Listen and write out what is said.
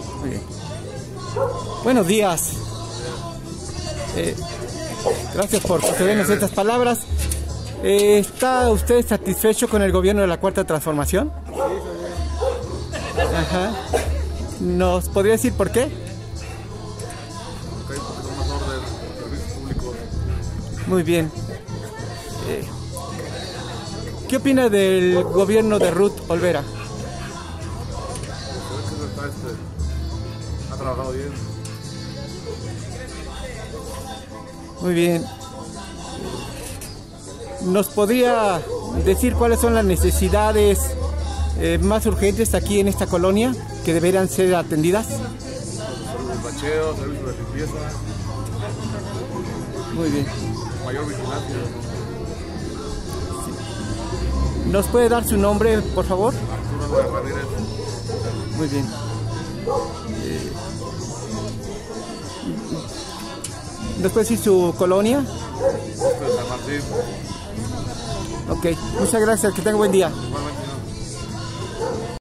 Muy bien. Buenos días. Gracias por concedernos estas palabras. ¿Está usted satisfecho con el gobierno de la Cuarta Transformación? Sí, Ajá. ¿Nos podría decir por qué? porque hay un poquito más orden, servicios públicos. Muy bien. ¿Qué opina del gobierno de Ruth Olvera? Ha trabajado bien. Muy bien. ¿Nos podría decir cuáles son las necesidades más urgentes aquí en esta colonia que deberían ser atendidas? El bacheo, servicios de limpieza, Muy bien. mayor vigilancia. ¿Nos puede dar su nombre, por favor? Arturo de Ramírez. Muy bien. ¿Nos puede decir su colonia? Bosque de San Martín. Ok, muchas gracias, que tenga buen día. Igualmente.